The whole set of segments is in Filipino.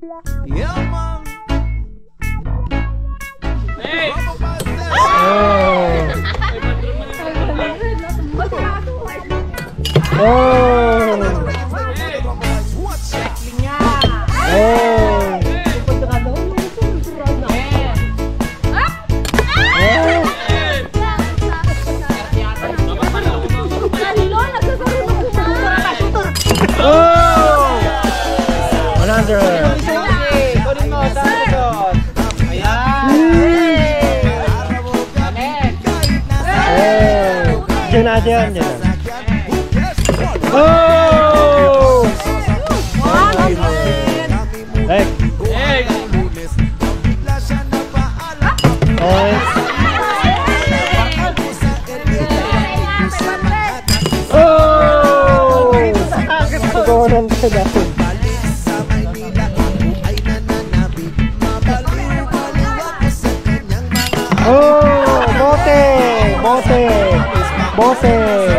Diyan. Oh! Hey. Oh! Tugunan ka dahil. Oh! Bote!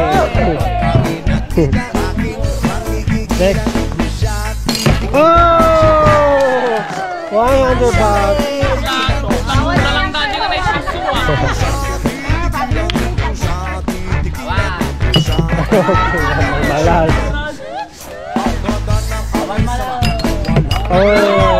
Next. Oh! 100 bucks. Malal. Oh!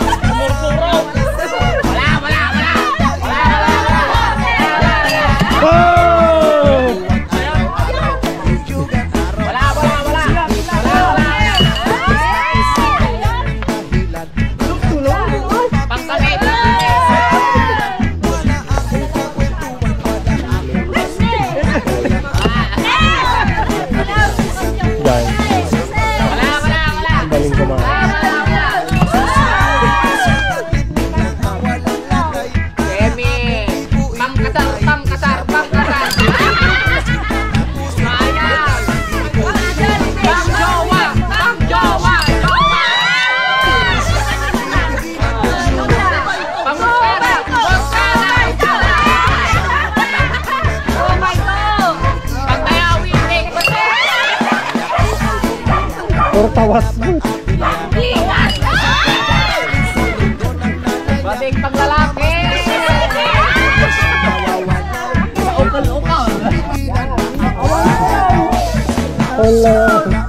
Tawas mo. Bading panglalaki. Ukal-ukal. Hello.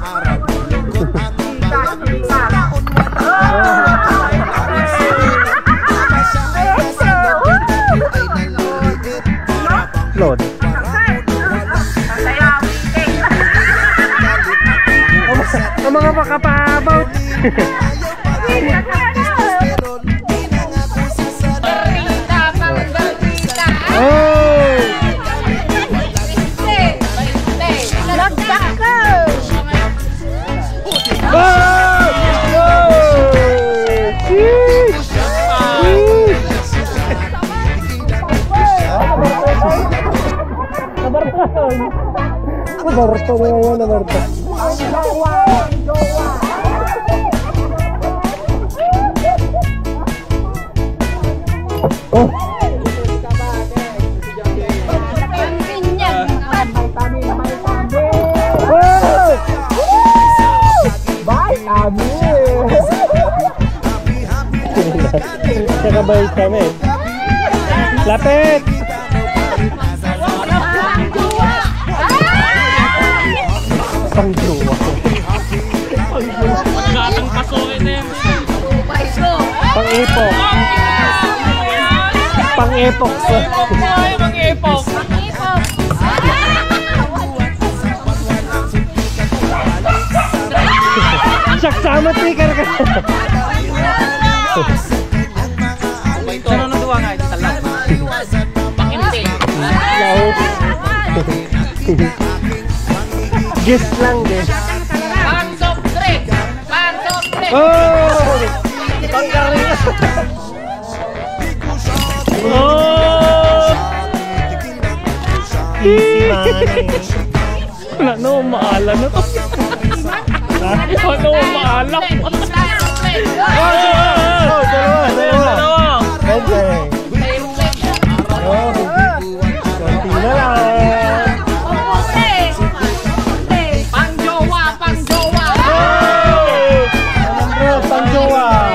Load. Ang mga makapabaw. Nabarto na yan, nabarto. Oh! Nakabay kami. Lapit! Pang-jowa. Gatang pasokin na yan. Pang-epok. Pang-epok. Pang-epok. Saksama trigger ka. Ano nang duwa nga? Talaw. Pang-ente. Laut. Guess lang din. Pang-soft drink. Pang-soft drink. Oh! Pang-karina. Oh! Easy man. Wala na umaala na to. Wala na umaala. Oh! Dalawa. Pwede. Oh! Konti na lang. Pang-jowa. Pang-jowa. Oh! Pang-jowa.